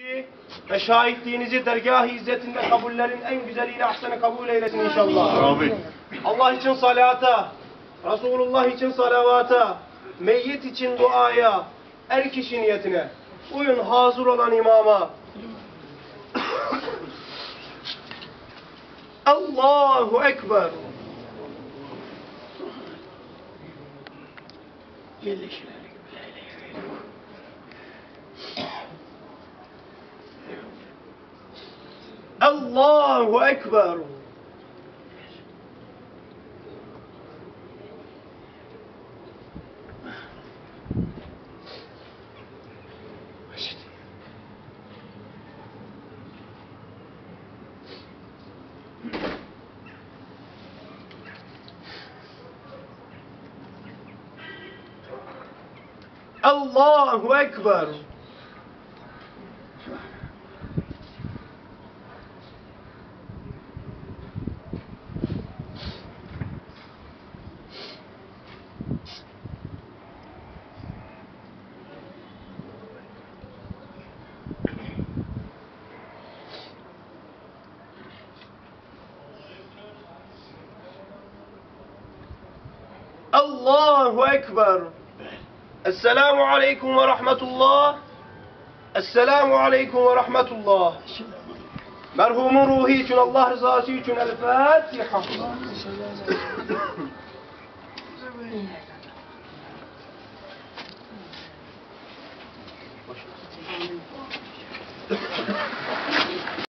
ve şahitliğinizi dergâh-ı izzetinde kabullerin en güzeliyle ahsen kabul eylesin inşallah. Amin. Allah için salata, Resulullah için salavata, meyyit için duaya, er kişi niyetine, uyun hazır olan imama. Allahu Ekber. Allahu Ekber. Allahu Ekber. Allahu Ekber. Esselamu aleyküm ve rahmetullah. Esselamu aleyküm ve rahmetullah. Merhumun ruhu için, Allah rızası için El Fatiha.